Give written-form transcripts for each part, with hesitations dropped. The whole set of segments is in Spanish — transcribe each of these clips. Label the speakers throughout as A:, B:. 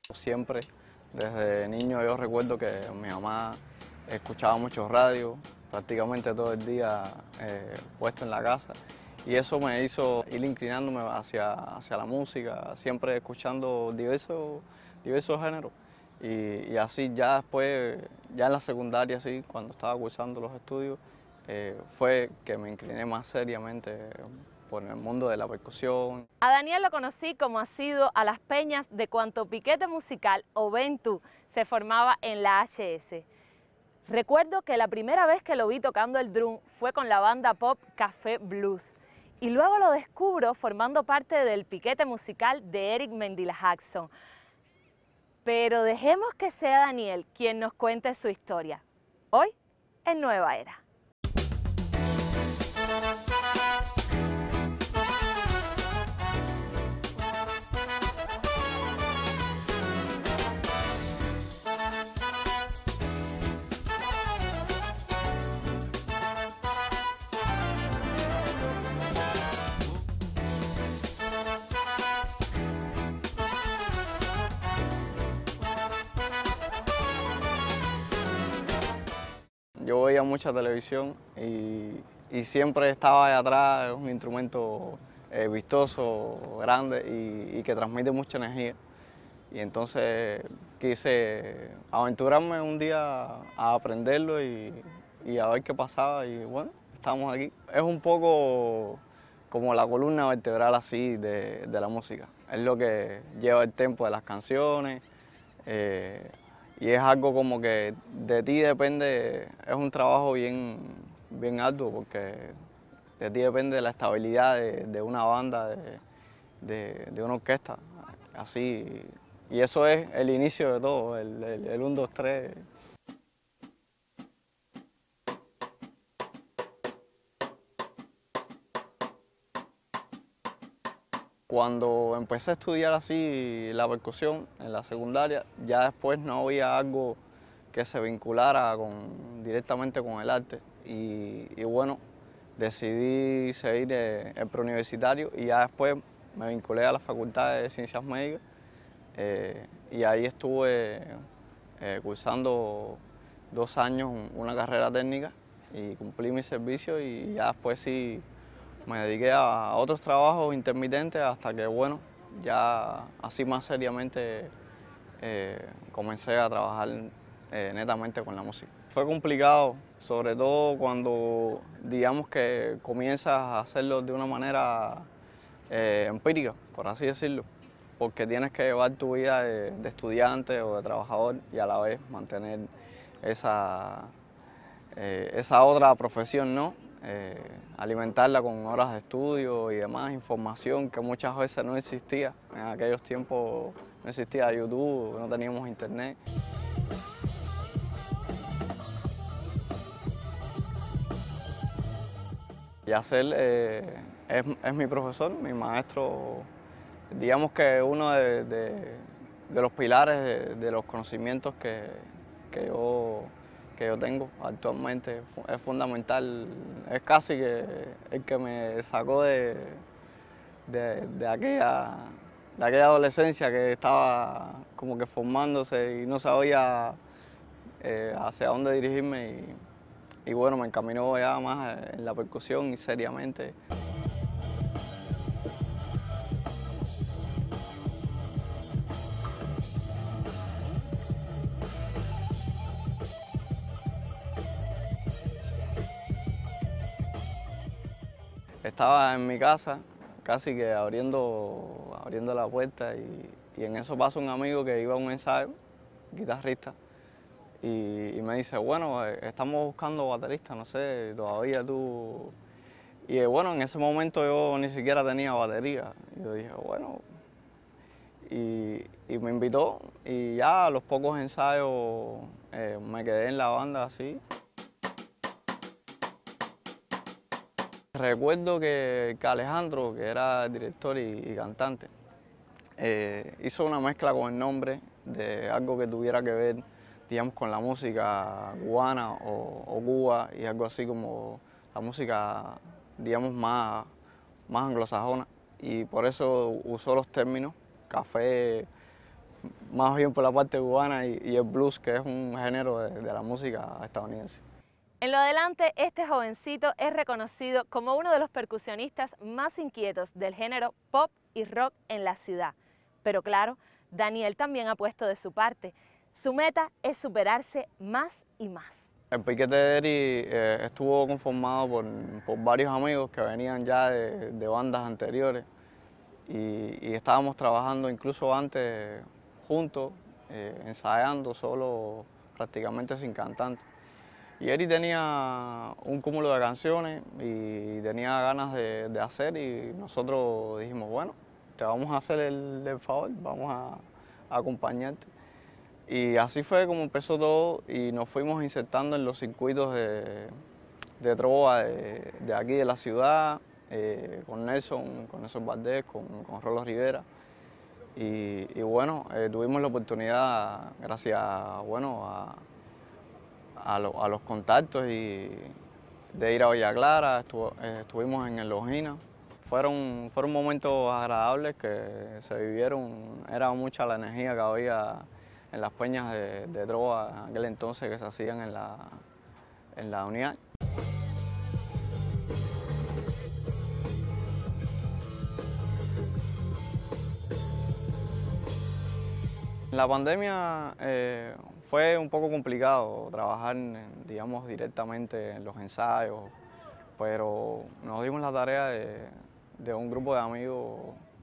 A: Siempre, desde niño yo recuerdo que mi mamá escuchaba mucho radio, prácticamente todo el día puesto en la casa, y eso me hizo ir inclinándome hacia la música, siempre escuchando diversos géneros. Y así ya después, ya en la secundaria, así, cuando estaba cursando los estudios, fue que me incliné más seriamente por el mundo de la percusión.
B: A Daniel lo conocí como asiduo a las peñas de cuanto piquete musical o ventú se formaba en la HS. Recuerdo que la primera vez que lo vi tocando el drum fue con la banda pop Café Blues y luego lo descubro formando parte del piquete musical de Eric Mendila Jackson. Pero dejemos que sea Daniel quien nos cuente su historia. Hoy en Nueva Era.
A: Yo veía mucha televisión y siempre estaba ahí atrás, es un instrumento vistoso, grande y que transmite mucha energía. Y entonces quise aventurarme un día a aprenderlo y a ver qué pasaba y bueno, estamos aquí. Es un poco como la columna vertebral así de la música. Es lo que lleva el tempo de las canciones. Y es algo como que de ti depende, es un trabajo bien arduo porque de ti depende la estabilidad de una banda, de una orquesta, así. Y eso es el inicio de todo, el 1, 2, 3. Cuando empecé a estudiar así la percusión en la secundaria, ya después no había algo que se vinculara directamente con el arte. Y bueno, decidí seguir el preuniversitario y ya después me vinculé a la Facultad de Ciencias Médicas y ahí estuve cursando 2 años una carrera técnica y cumplí mi servicio y ya después sí me dediqué a otros trabajos intermitentes hasta que, bueno, ya así más seriamente comencé a trabajar netamente con la música. Fue complicado, sobre todo cuando digamos que comienzas a hacerlo de una manera empírica, por así decirlo, porque tienes que llevar tu vida de estudiante o de trabajador y a la vez mantener esa otra profesión, ¿no? Alimentarla con horas de estudio y demás, información que muchas veces no existía. En aquellos tiempos no existía YouTube, no teníamos internet. Yacel es mi profesor, mi maestro, digamos que uno de los pilares de los conocimientos que yo, que yo tengo actualmente. Es fundamental, es casi que el que me sacó de aquella adolescencia que estaba como que formándose y no sabía hacia dónde dirigirme y bueno, me encaminó ya más en la percusión y seriamente. Estaba en mi casa, casi que abriendo la puerta y en eso pasa un amigo que iba a un ensayo, guitarrista, y me dice, bueno, estamos buscando baterista, no sé, todavía tú... Y bueno, en ese momento yo ni siquiera tenía batería. Y yo dije, bueno, y me invitó y ya a los pocos ensayos me quedé en la banda así. Recuerdo que Alejandro, que era director y cantante, hizo una mezcla con el nombre de algo que tuviera que ver, digamos, con la música cubana o Cuba y algo así como la música, digamos, más anglosajona. Y por eso usó los términos café más bien por la parte cubana y el blues, que es un género de la música estadounidense.
B: En lo adelante, este jovencito es reconocido como uno de los percusionistas más inquietos del género pop y rock en la ciudad. Pero claro, Daniel también ha puesto de su parte. Su meta es superarse más y más.
A: El piquete de Eri estuvo conformado por varios amigos que venían ya de bandas anteriores y estábamos trabajando incluso antes juntos, ensayando solo, prácticamente sin cantante. Y Eri tenía un cúmulo de canciones y tenía ganas de hacer y nosotros dijimos, bueno, te vamos a hacer el favor, vamos a acompañarte. Y así fue como empezó todo y nos fuimos insertando en los circuitos de trova de aquí de la ciudad, con Nelson Valdés, con Rolo Rivera. Y bueno, tuvimos la oportunidad, gracias bueno, a los contactos y de ir a Villa Clara, estuvimos en el Longina. Fueron momentos agradables que se vivieron, era mucha la energía que había en las peñas de trova en aquel entonces que se hacían en la unidad. La pandemia fue un poco complicado trabajar, digamos, directamente en los ensayos, pero nos dimos la tarea de un grupo de amigos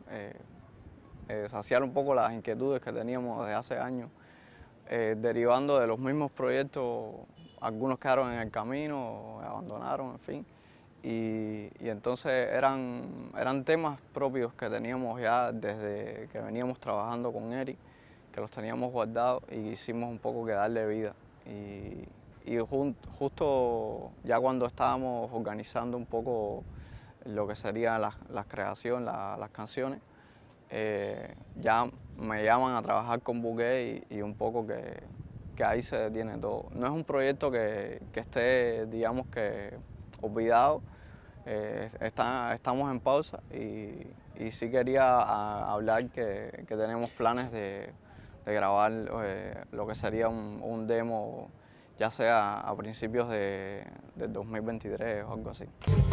A: saciar un poco las inquietudes que teníamos desde hace años, derivando de los mismos proyectos, algunos quedaron en el camino, abandonaron, en fin, y entonces eran temas propios que teníamos ya desde que veníamos trabajando con Eric, que los teníamos guardados y quisimos un poco que darle vida. Y justo ya cuando estábamos organizando un poco lo que sería la creación, las canciones, ya me llaman a trabajar con Bugué y un poco que ahí se detiene todo. No es un proyecto que esté, digamos que, olvidado, estamos en pausa y sí quería hablar que tenemos planes de grabar lo que sería un demo, ya sea a principios del 2023 o algo así.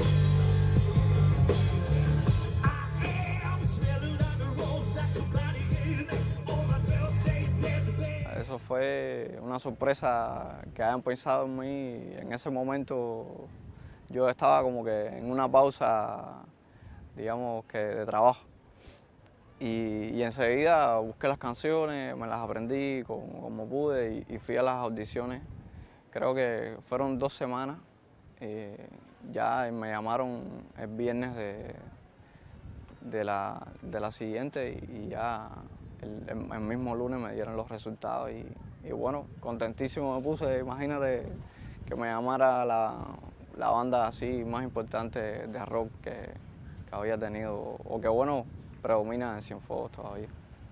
A: Eso fue una sorpresa que hayan pensado en mí. En ese momento yo estaba como que en una pausa, digamos que de trabajo. Y enseguida busqué las canciones, me las aprendí como pude y fui a las audiciones. Creo que fueron 2 semanas. Ya me llamaron el viernes de la siguiente y ya el mismo lunes me dieron los resultados y bueno, contentísimo me puse. Imagínate que me llamara la banda así más importante de rock que había tenido, o que bueno, predomina en Cienfuegos todavía.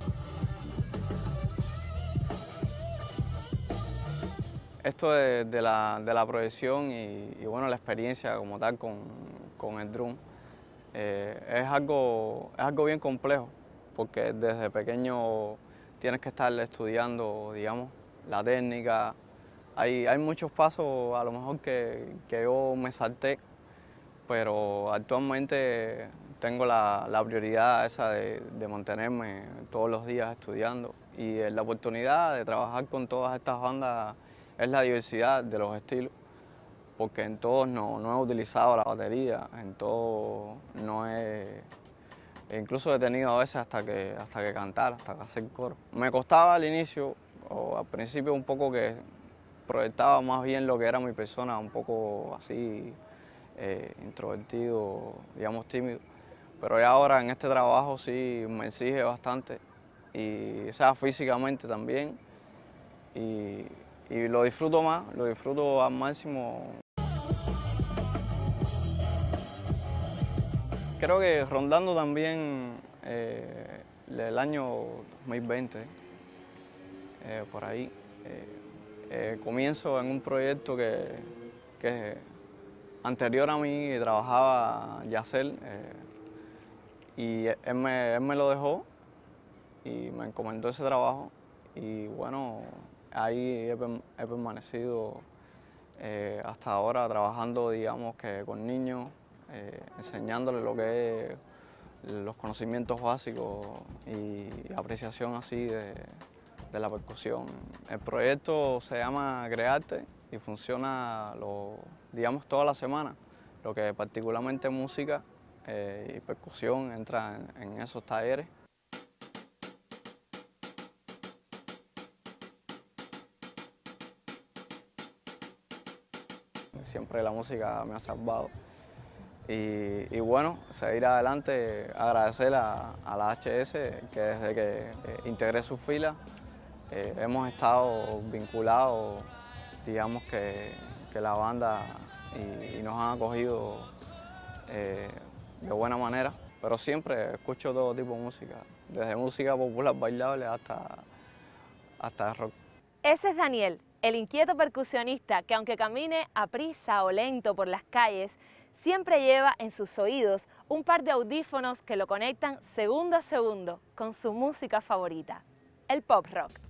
A: Esto de la proyección y bueno, la experiencia como tal con el drum es algo bien complejo, porque desde pequeño tienes que estar estudiando, digamos, la técnica. Hay muchos pasos a lo mejor que yo me salté, pero actualmente tengo la prioridad esa de mantenerme todos los días estudiando y la oportunidad de trabajar con todas estas bandas es la diversidad de los estilos, porque en todos no he utilizado la batería, en todos no he... Incluso he tenido a veces hasta que cantar, hasta que hacer coro. Me costaba al inicio, o al principio un poco que proyectaba más bien lo que era mi persona, un poco así introvertido, digamos tímido. Pero ya ahora en este trabajo sí me exige bastante, y o sea, físicamente también, y lo disfruto más, lo disfruto al máximo. Creo que rondando también el año 2020, por ahí, comienzo en un proyecto que anterior a mí trabajaba Yacel, y él me lo dejó y me encomendó ese trabajo y bueno, ahí he permanecido hasta ahora trabajando, digamos que con niños, enseñándoles lo que es los conocimientos básicos y apreciación así de la percusión. El proyecto se llama Crearte y funciona, digamos, toda la semana, lo que particularmente música y percusión entra en esos talleres. Siempre la música me ha salvado. Y bueno, seguir adelante, agradecer a la HS que desde que integré sus filas hemos estado vinculados, digamos que la banda y nos han acogido de buena manera, pero siempre escucho todo tipo de música, desde música popular bailable hasta rock.
B: Ese es Daniel, el inquieto percusionista que aunque camine a prisa o lento por las calles, siempre lleva en sus oídos un par de audífonos que lo conectan segundo a segundo con su música favorita, el pop rock.